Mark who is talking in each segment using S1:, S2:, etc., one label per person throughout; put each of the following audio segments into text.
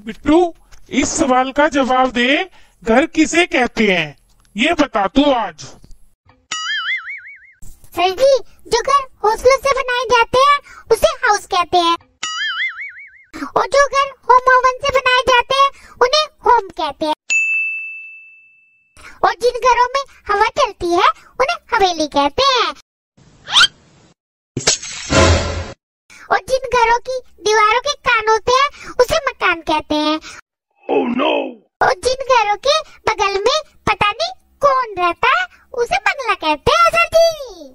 S1: बिट्टू, इस सवाल का जवाब दे। घर किसे कहते हैं ये बता तू आज।
S2: सर जी, जो घर हौसलों से बनाए जाते हैं उसे हाउस कहते हैं, और जो घर होम ओवन से बनाए जाते हैं उन्हें होम कहते हैं, और जिन घरों में हवा चलती है उन्हें हवेली कहते हैं, और जिन घरों की दीवारों के कान होते हैं उसे मकान कहते हैं।
S1: Oh no!
S2: और जिन घरों के बगल में पता नहीं कौन रहता है उसे बंगला कहते हैं सर जी।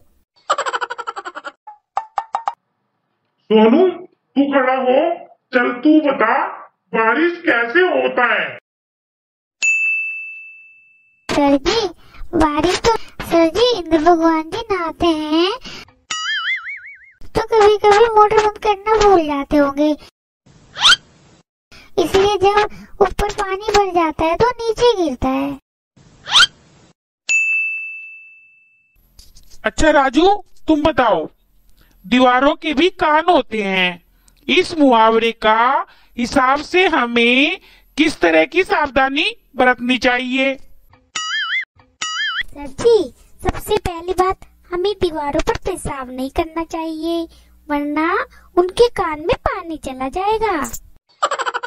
S1: सोनू, तू खड़ा हो। चल तू बता, बारिश कैसे होता है?
S2: सर जी, बारिश तो सर जी इंद्र भगवान जी नहाते हैं तो कभी कभी मोटर बंद करना भूल जाते होंगे, इसलिए जब ऊपर पानी भर जाता है तो नीचे गिरता है।
S1: अच्छा राजू, तुम बताओ, दीवारों के भी कान होते हैं। इस मुहावरे का हिसाब से हमें किस तरह की सावधानी बरतनी चाहिए?
S2: सर जी, सबसे पहली बात, हमें दीवारों पर पेशाब नहीं करना चाहिए, वरना उनके कान में पानी चला जाएगा।